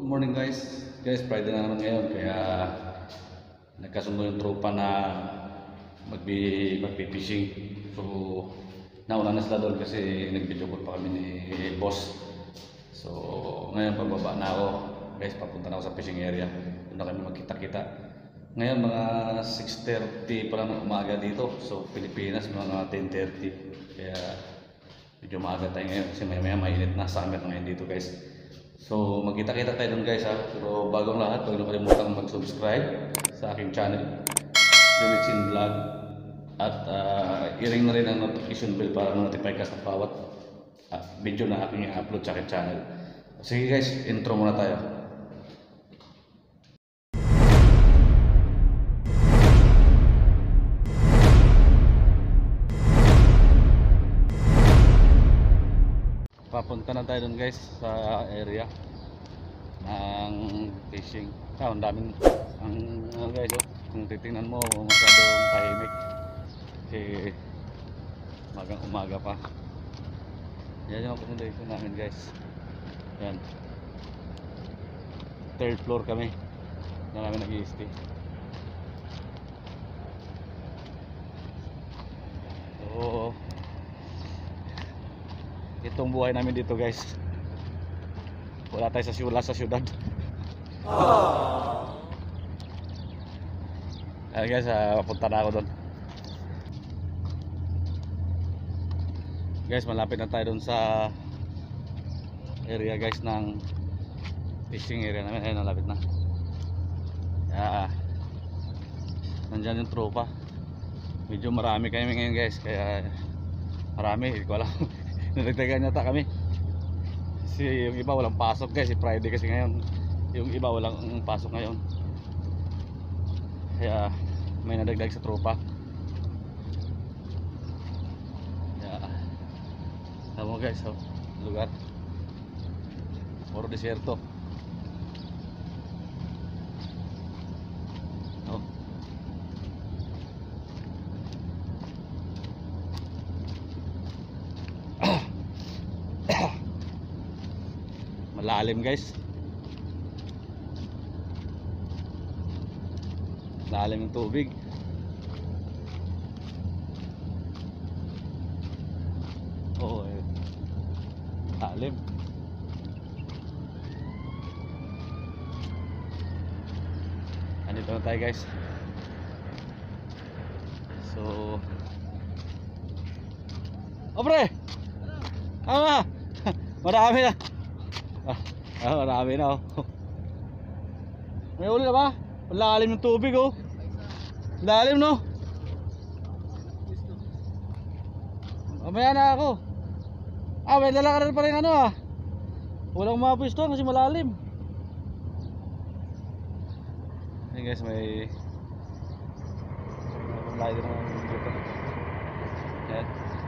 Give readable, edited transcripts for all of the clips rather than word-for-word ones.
Morning guys. Guys, Friday na naman ngayon kaya nagkasundo yung tropa na magpi-fishing. So nauna na sila doon kasi nag-video call pa kami ni boss. So ngayon pababa na ako. Guys, papunta na ako sa fishing area. Doon na kami magkita-kita. Ngayon mga 6:30 pa lang ng umaga dito. So Pilipinas mga 10:30. Kaya medyo maaga tayo ngayon kasi maya-maya mainit na, summer na ngayon dito guys. So magkita-kita tayo dun guys ha. Pero bagong lahat, huwag niyo kalimutan mag-subscribe sa aking channel, Jonitsin Vlog. At i-ring na rin ang notification bell para ma-notify ka sa bawat video na aking i-upload sa aking channel. Sige guys, intro muna tayo. Papunta na tayo dun guys sa area ng fishing. Ang daming guys kung titingnan mo masyadong tahimik kasi magang umaga pa. Yan yung accommodation namin guys. Yan, 3rd floor kami na namin nag-i-stay. So itong buhay namin dito guys, wala tayo sa syudad. Ayan guys, papunta na ako doon guys. Malapit na tayo doon sa area guys ng fishing area namin. Ayun, malapit na. Nandyan yung tropa. Medyo marami kami ngayon guys, kaya marami, hindi ko alam. Nagtagan yata kami kasi yung iba walang pasok guys, si Friday kasi ngayon, yung iba walang pasok ngayon kaya may nadagdag sa tropa. Kaya tama guys, lugar puro desierto. Malalim guys, lalim yung tubig. Oo, lalim. Andito na tayo guys. So pre, marami na. Marami na May uli na ba? Lalim ng tubig lalim no. Mamaya na ako. May dala ka rin pa rin walang mga pwesto kasi malalim. Hey guys, may layo din naman dito. Yan.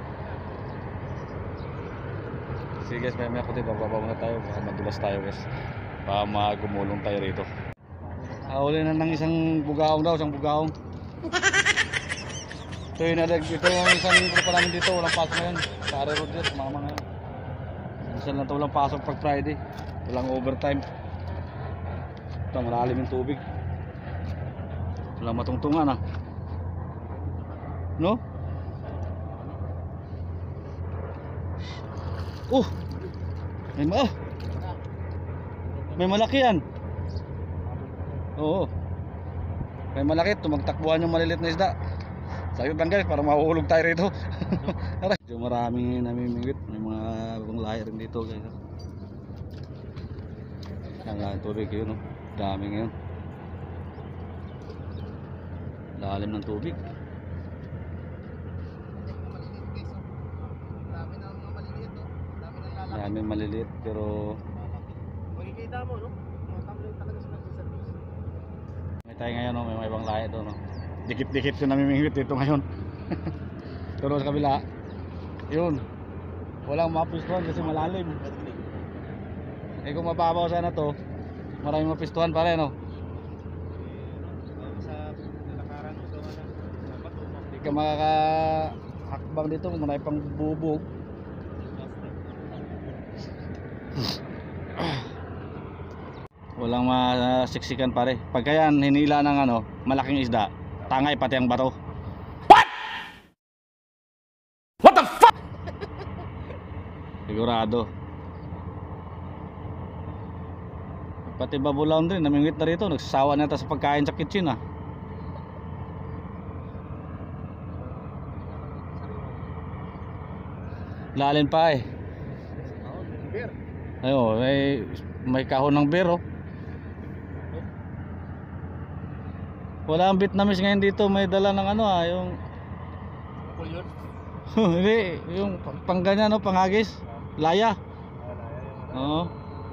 Sige guys, may ako dito, bababa muna tayo, baka madulas tayo guys, baka magumulong tayo rito. Huli na ng isang bugaong daw, isang bugaong. Ito yung isang grupo namin dito, walang pasok ngayon sa area road dito, mama ngayon. Minsan lang ito walang pasok pag Friday, walang overtime. Ito, malalim yung tubig, walang matungtungan no? May malaki yan. Oo, may malaki. Tumagtakbuhan yung maliliit na isda. Sayot lang guys, para mahuhulog tayo rito. Medyo maraming namimingwit. May mga ibang lahi rin dito guys. Ang tubig yun dami ngayon. Lalim ng tubig. Dami maliliit pero makikita mo matamlay talaga sila sa service. May tayo ngayon may mga ibang lahi doon Dikit-dikit yung namimingwit dito ngayon. Pero sa kabila yun, walang mapistuhan kasi malalim. Kung mababaw sana to, maraming mapistuhan pa rin sa lakaran hindi ka makakahakbang dito, marami pang bubog. Walang masiksikan pare. Pagka yan hinila ng ano, malaking isda, tangay pati ang bato. What the fuck? Sigurado. Pati babulaon din, namingwit na rito. Nagsasawa na sa pagkain sa kitchen ah. Lalim pa eh. Ayo, may kahon ng beer oh. Wala ang Vietnamese ngayon dito, may dala ng ano ah, yung pulyon. Hindi, yung pangganyan no, pangagis, laya. Oo.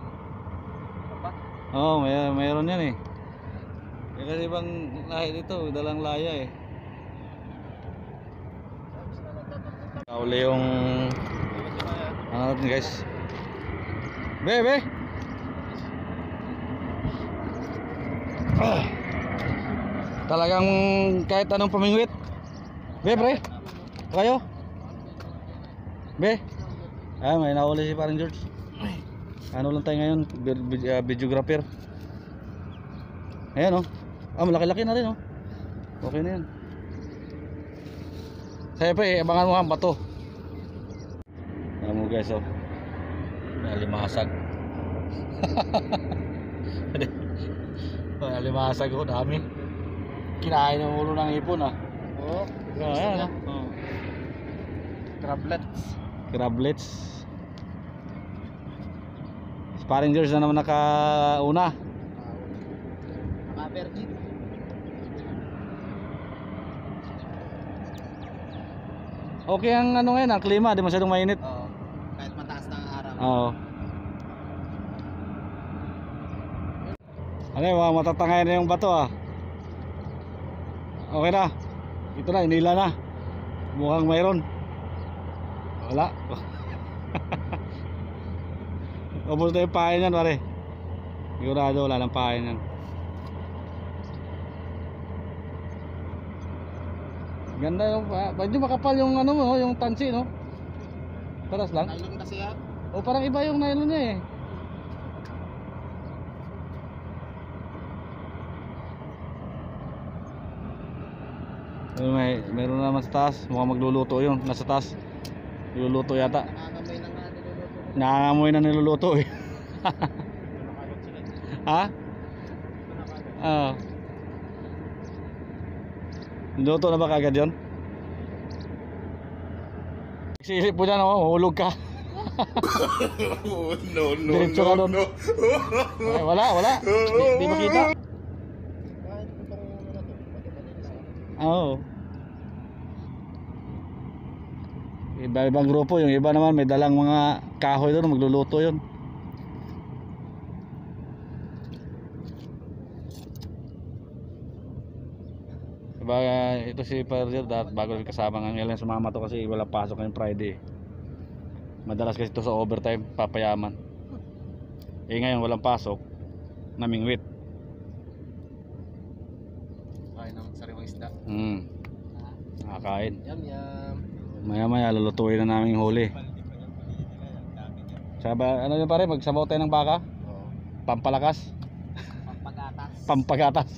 Oo, mayroon yan eh. Kasi ibang lahi dito, may dalang laya eh. Kauli yung ano natin guys. Be. Talagang kahit anong pamingwit. Be, pre. Kayo? Be. May nahuli si parang George. Ano lang tayo ngayon, videographer. Ayan oh. Malaki-laki na rin oh. Okay na yan. Siyempre, abangan mo ang bato. Ayan mo guys oh. Nalimasag. Nalimasag oh, dami. Kinain ng ulo ng ipon ah. Oo. Ayan oh. Crablets. Sparring George na naman nakauna. Naka-virgin. Okay ang ano ngayon, ang klima, di masyadong mainit. Oo. Kahit mataas na ang araw. Oo. Ano yung mga matatangay na yung bato ah. Okay na. Ito na, inila na. Mukhang mayroon. Wala. Ubos na yung pain yan pare. Sigurado wala lang pain yan. Ganda yung medyo makapal yung ano mo, yung tansi no. Paras lang. Nylon kasi yan. O parang iba yung nylon niya eh. Meron naman sa taas. Mukhang magluluto yun. Nasa taas. Niluluto yata. Nangangamoy na niluluto eh. Ha? Oo. Niluto na ba kagad yun? Isip po dyan oh, hulog ka. No. Diretso ka doon. Ay, wala. Di makita. Oo. Iba-ibang grupo, yung iba naman may dalang mga kahoy doon, magluluto yun. Diba, ito si Perdier, bago kasama nga ngayon sumama to kasi wala pasok ngayong Friday. Madalas kasi ito sa overtime, papayaman. Ngayon walang pasok, namingwit. Kain ng sariwang isda. Nakakain. Yum. Maya lulutuin na namin huli. Saba, ano yun pare, magsabaw tayo ng baka? Oo. Pampalakas. Pampagatas.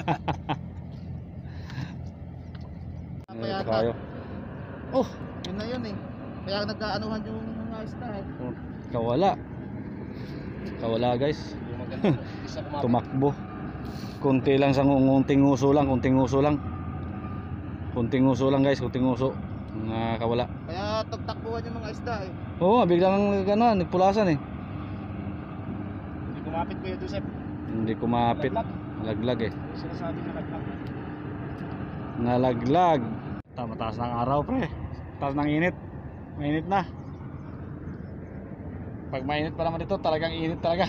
Ito kayo. Oh, yun na yun eh. Kaya nagkaanuhan yung mga isda eh. Kawala guys. Yung maganda. Isa kumapit. Tumakbo. Kunti lang sa kunting uso lang guys, kunting uso. Nakawala. Kaya tagtakbuhan yung mga isda eh. Oo, biglang gano'n, nagpulasan eh. Hindi kumapit Kuya Joseph. Hindi kumapit. Nalaglag eh. Sinasabi na Nalaglag. Mataas ng araw pre. Taas ng init. Mainit na. Pag mainit pa naman dito, talagang init talaga.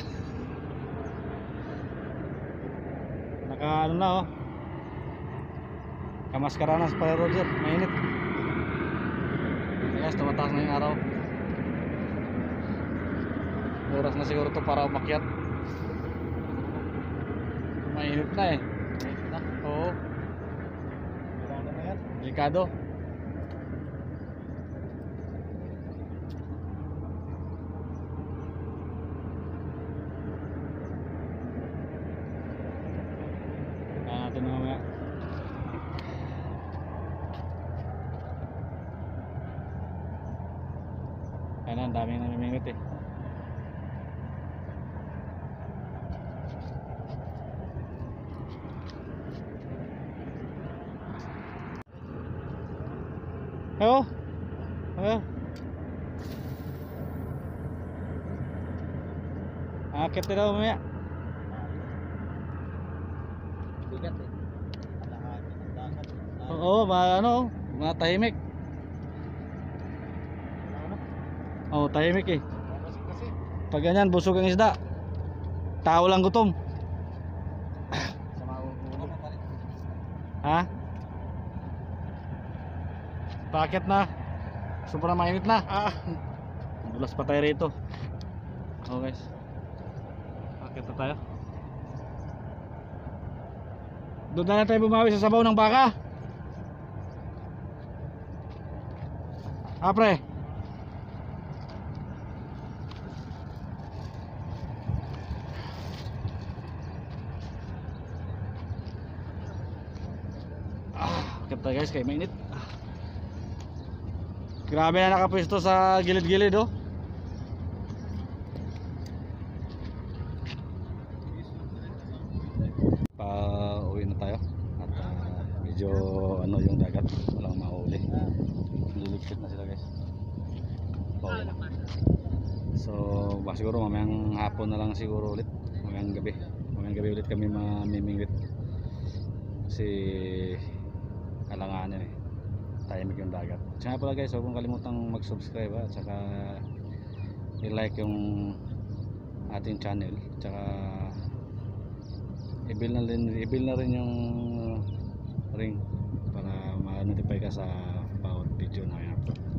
Naka ano na oh. Kamaskara na sa Roger, mainit. Guys, tumataas na yung araw. Oras na siguro to para umakyat. Mainit na eh. Mainit na. Oo. Kailangan na yan. Delikado. natin mamaya. Ayan, ang daming namimingwit eh. Ayo. Ayo. Akit na daw mamaya. Bigat eh. Oo, ano, mga tahimik. Oo, tahimik eh. Kasi Pag ganyan, busog ang isda. Tao lang gutom. sa mauulo. Ha? Bakit na? Sobrang mainit na. Dulas pa tayo rito. Oh guys. Bakit na tayo? Doon na lang tayo bumawi sa sabaw ng baka. Pre. Bakit tayo guys, kay mainit. Grabe na nakapwesto sa gilid-gilid oh. Pa-uwi na tayo. At medyo ano yung dagat, walang mahuli. Liligpit na sila guys. Pa-uwi na. So, siguro mamayang hapon na lang siguro ulit. Mamayang gabi. Mamayang gabi ulit kami mamimingwit. Kasi alanganin eh. Tahimik yung dagat. Tsaka pala guys, huwag mong kalimutang mag-subscribe at saka i-like yung ating channel. Tsaka i-bill na rin yung ring para ma-notify ka sa bawat video na i-upload.